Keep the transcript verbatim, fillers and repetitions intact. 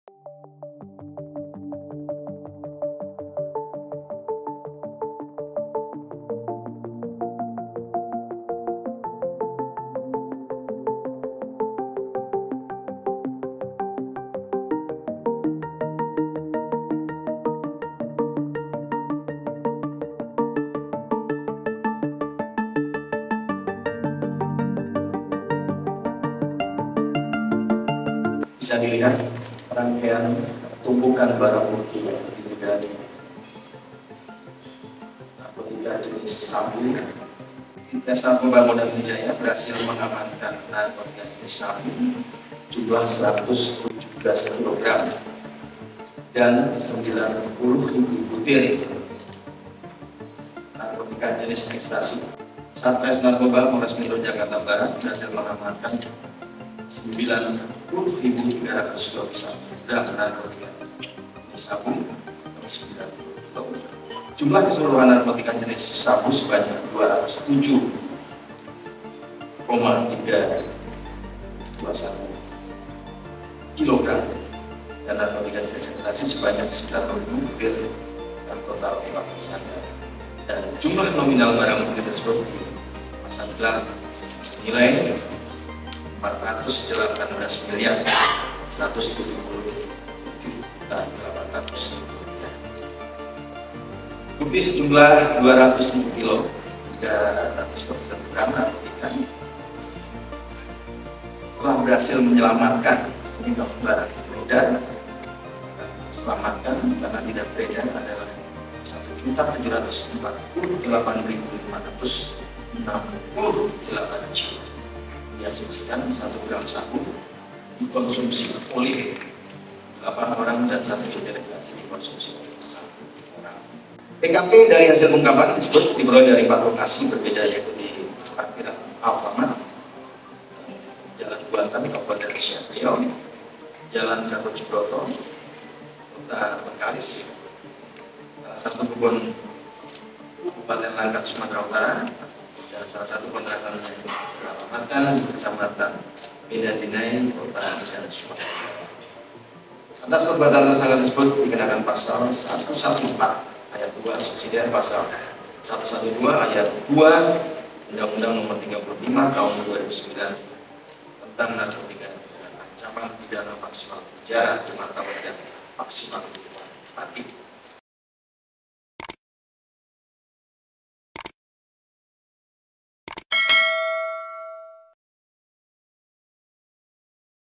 Bisa dilihat rangkaian tumpukan barang bukti yang terdiri dari narkotika jenis sabu. Ditres Narkoba Polda Metro Jaya berhasil mengamankan narkotika jenis sabu jumlah seratus tujuh belas kilogram dan sembilan puluh ribu butir narkotika jenis ekstasi. Satres Narkoba Polres Metro Jakarta Barat berhasil mengamankan sembilan puluh ribu tiga ratus dua puluh satu gram narkotika jenis sabu atau sembilan puluh kilo. Jumlah keseluruhan narkotika jenis sabu sebanyak dua ratus tujuh koma tiga dua satu kilogram dan narkotika jenis ekstasi sebanyak sembilan puluh ribu butir dan total empat tersangka. Dan jumlah nominal barang bukti tersebut di pasar gelap senilai empat ratus delapan belas miliar seratus tujuh puluh tujuh juta delapan ratus rupiah. Bukti sejumlah dua ratus tujuh kilo tiga ratus dua puluh satu gram narkotika telah berhasil menyelamatkan barang beredar. Terselamatkan karena tidak beredar adalah satu juta tujuh ratus empat puluh delapan ribu lima ratus enam puluh delapan jiwa. Diasumsikan satu gram sabu dikonsumsi oleh delapan orang dan satu liter ekstasi dikonsumsi oleh satu orang. T K P dari hasil ungkapan disebut diperoleh dari empat lokasi berbeda, yaitu di parkiran Alfamart, Jalan Buatan, Kabupaten Siak Riau, Jalan Gatot Subroto, Kota Bengkalis, salah satu kebun Kabupaten Langkat, Sumatera Utara, dan salah satu kontrakan yang beralamatkan di Kecamatan Medan Dinai, Kota Medan, Sumatera Utara. Atas perbuatan tersangka tersebut dikenakan pasal seratus empat belas ayat dua subsidiar pasal seratus dua belas ayat dua Undang-Undang Nomor tiga puluh lima Tahun dua ribu sembilan tentang narkotika dengan ancaman pidana maksimal penjara lima tahun